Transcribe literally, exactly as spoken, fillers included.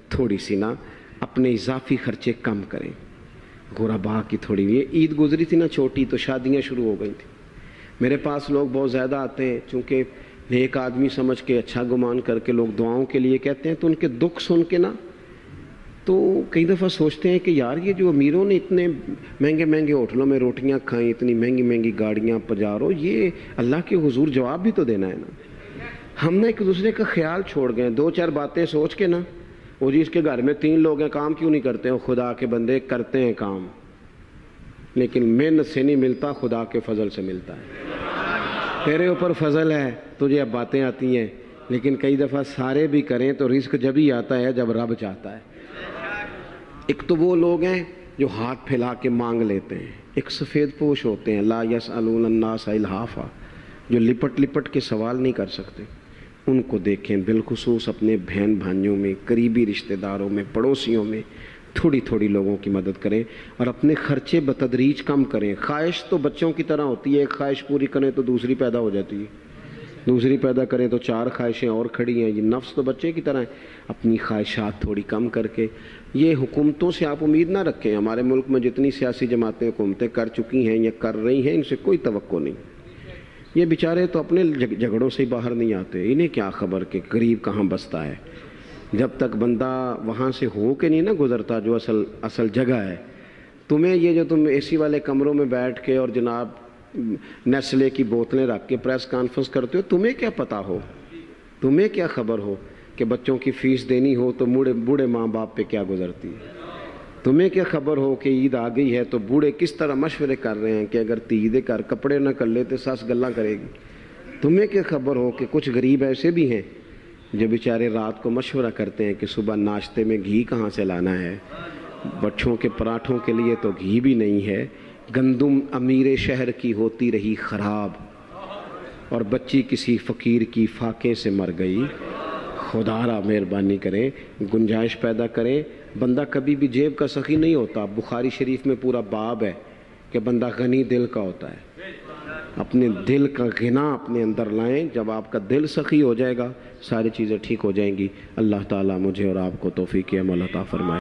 تھوڑی سی نا اپنے اضافی خرچے کم کریں. غربا کی تھوڑی یہ عید گزری تھی نا چھوٹی تو شادیاں شروع ہو گئی تھیں. میرے پاس لوگ بہت زیادہ آتے ہیں چونکہ نیک آدمی سمجھ کے اچھا گمان کر کے لوگ دعاؤں کے لیے کہتے ہیں تو ان کے دکھ سن کے نا تو کئی دفعہ سوچتے ہیں کہ یار یہ جو امیروں نے اتنے مہنگے مہنگے ہوٹلوں میں روٹیاں کھائیں, اتنی مہنگی مہنگی گاڑیاں پجارو, یہ اللہ کے حضور جواب بھی تو دینا ہے نا. ہم نے ایک دوسرے کا خیال چھوڑ گئے, دو چار باتیں سوچ کے نا وہ جی اس کے گھر میں تین لوگ ہیں کام کیوں نہیں کرتے ہیں. خدا کے بندے کرتے ہیں کام لیکن محنت سے نہیں ملتا, خدا کے فضل سے ملتا ہے. تیرے اوپر فضل ہے تجھے اب باتیں آتی ہیں, لیکن کئی دفعہ سارے بھی کریں تو رزق جب ہی آتا ہے جب رب چاہتا ہے. ایک تو وہ لوگ ہیں جو ہاتھ پھیلا کے مانگ لیتے ہیں, ایک سفید پوش ہوتے ہیں لا یسألون الناس الحافا, جو لپٹ لپٹ کے سوال نہیں کر سکتے. ان کو دیکھیں, بالخصوص اپنے بہن بھائیوں میں, قریبی رشتہ داروں میں, پڑوسیوں میں تھوڑی تھوڑی لوگوں کی مدد کریں اور اپنے خرچے بتدریج کم کریں. خواہش تو بچوں کی طرح ہوتی ہے, ایک خواہش پوری کریں تو دوسری پیدا ہو جاتی ہے, دوسری پیدا کریں تو چار خواہشیں اور کھڑی ہیں. یہ نفس تو بچے کی طرح ہے. اپنی خواہشات تھوڑی کم کر کے, یہ حکومتوں سے آپ امید نہ رکھیں. ہمارے ملک میں جتنی سیاسی جماعتیں حکومتیں کر چکی ہیں یا کر رہی ہیں ان سے کوئی توقع نہیں. یہ بیچارے تو اپنے جھگڑوں سے ہی باہر نہیں آتے, انہیں کیا خبر کہ غریب کہاں بستا ہے. جب تک بندہ وہاں سے ہو کے نہیں نا گزرتا جو اصل اصل جگہ ہے. تمہیں یہ جو تم اے سی والے کمروں میں بیٹھ کے اور جناب نیسلے کی بوتلیں رکھ کے پریس کانفرنس کرتے ہو, تمہیں کیا پتا ہو, تمہیں کیا خبر ہو کہ بچوں کی فیس دینی ہو تو بوڑھے بوڑھے ماں باپ پہ کیا گزرتی ہے. تمہیں کیا خبر ہو کہ عید آ گئی ہے تو بوڑھے کس طرح مشورے کر رہے ہیں کہ اگر عید کر کپڑے نہ کر لیتے ساس گلاں کرے گی. تمہیں کیا خبر ہو کہ کچھ غریب ایسے بھی ہیں جو بیچارے رات کو مشورہ کرتے ہیں کہ صبح ناشتے میں گھی کہاں سے لانا ہے, بچوں کے پراٹھوں کے لیے تو گھی بھی نہیں ہے, گندم امیر شہر کی ہوتی رہی خراب اور بچی کسی فقیر کی فاقے سے مر گئی. خدا را مہربانی کریں, گنجائش پیدا کریں. بندہ کبھی بھی جیب کا سخی نہیں ہوتا. بخاری شریف میں پورا باب ہے کہ بندہ غنی دل کا ہوتا ہے. اپنے دل کا غنا اپنے اندر لائیں, جب آپ کا دل سخی ہو جائے گا ساری چیزیں ٹھیک ہو جائیں گی. اللہ تعالیٰ مجھے اور آپ کو توفیق عمل عطا فرمائے.